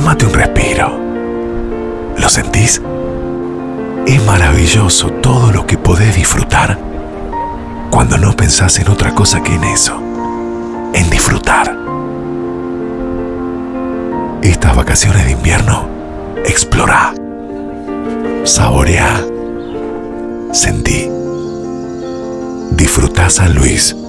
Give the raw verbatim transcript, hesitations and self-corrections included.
Tómate un respiro. ¿Lo sentís? Es maravilloso todo lo que podés disfrutar cuando no pensás en otra cosa que en eso, en disfrutar. Estas vacaciones de invierno, explorá, saboreá, sentí. Disfrutá San Luis.